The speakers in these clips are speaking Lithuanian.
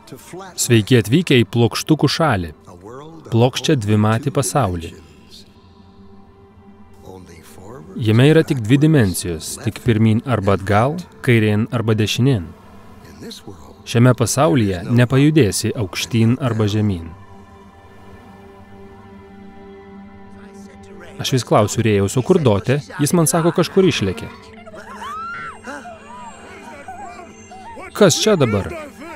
Sveiki atvykę į plokštukų šalį, plokščią dvimatį pasaulį. Jame yra tik dvi dimensijos, tik pirmyn arba atgal, kairėn arba dešinėn. Šiame pasaulyje nepajudėsi aukštyn arba žemyn. Aš vis klausiu Rėjaus, o kur Dotė? Jis man sako, kažkur išlėkė. Kas čia dabar?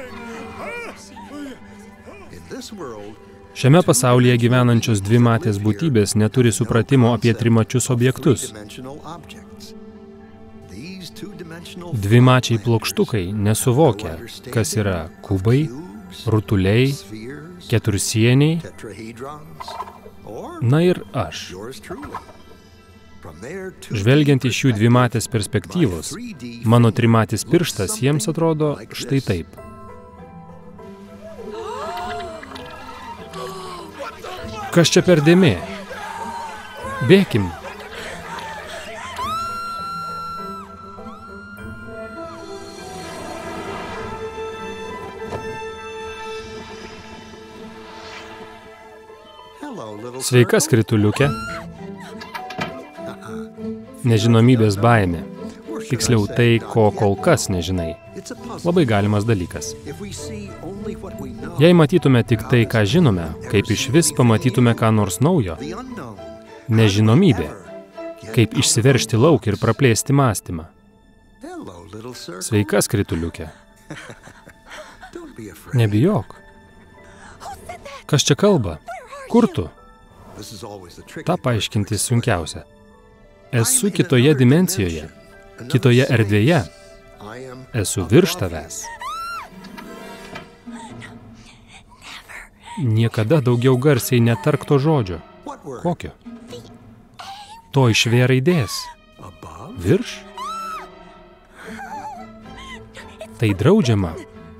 Šiame pasaulyje gyvenančios dvimatės būtybės neturi supratimo apie trimačius objektus. Dvimačiai plokštukai nesuvokia, kas yra kubai, rutuliai, ketursieniai, na ir aš. Žvelgiant iš jų dvimatės perspektyvos, mano trimatis pirštas jiems atrodo štai taip. Kas čia per dėmė? Bėkim. Sveika, skrituliuke. Nežinomybės baimė. Tiksliau tai, ko kol kas nežinai. Labai galimas dalykas. Jei matytume tik tai, ką žinome, kaip iš vis pamatytume ką nors naujo, nežinomybė, kaip išsiveržti lauk ir praplėsti mąstymą. Sveika, skrituliuke. Nebijok. Kas čia kalba? Kur tu? Ta paaiškinti sunkiausia. Esu kitoje dimensijoje, kitoje erdvėje. Esu virš tavęs. Niekada daugiau garsiai netark to žodžio. Kokio? To iš V raidės. Virš? Tai draudžiama.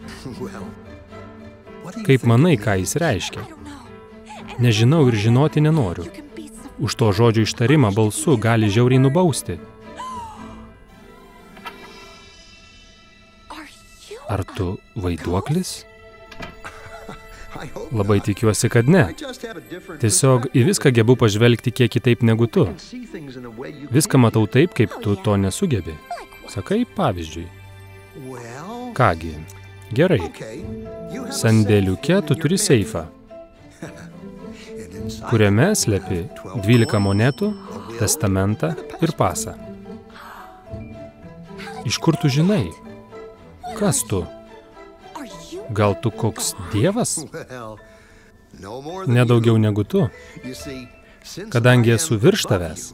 Kaip manai, ką jis reiškia? Nežinau ir žinoti nenoriu. Už to žodžio ištarimą balsu gali žiauriai nubausti. Ar tu vaiduoklis? Labai tikiuosi, kad ne. Tiesiog į viską gebu pažvelgti kiek kitaip negu tu. Viską matau taip, kaip tu to nesugebi. Sakai, pavyzdžiui. Kągi, gerai. Sandėliuke tu turi seifą, kuriame slepi 12 monetų, testamentą ir pasą. Iš kur tu žinai? Kas tu? Gal tu koks dievas? Nedaugiau negu tu. Kadangi esu virš tavęs.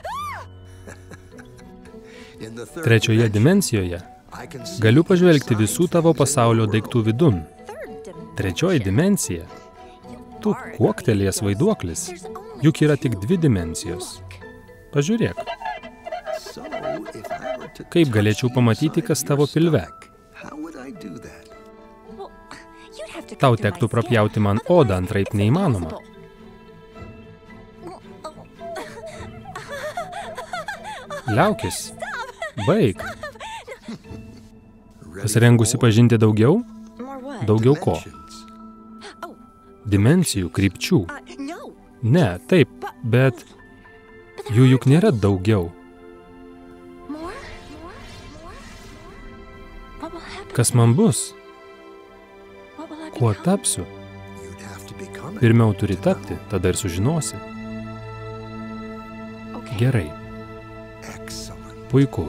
Trečioje dimensijoje galiu pažvelgti visų tavo pasaulio daiktų vidun. Trečioji dimensija. Tu kuoktelės vaiduoklis. Juk yra tik dvi dimensijos. Pažiūrėk. Kaip galėčiau pamatyti, kas tavo pilve? Tau tektų prapjauti man odą, antraip neįmanoma. Liaukis. Baik. Pasirengusi pažinti daugiau? Daugiau ko? Dimensijų, krypčių. Ne, taip, bet jų juk nėra daugiau. Kas man bus? Kuo tapsiu? Pirmiau turi tapti, tada ir sužinosi. Gerai. Puiku.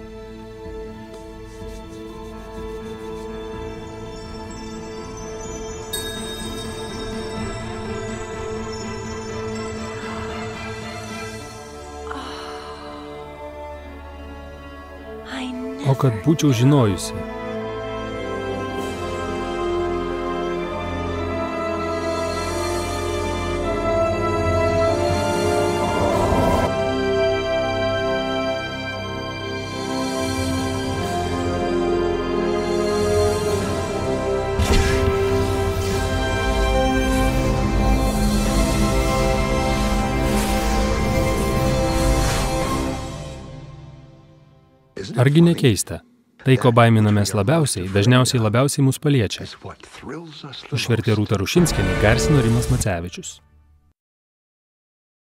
O kad būčiau žinojusi. Argi nekeista? Tai, ko baiminamės labiausiai, dažniausiai labiausiai mus paliečia. Išvertė Rūta Rušinskienė, garsino Rimas Macevičius.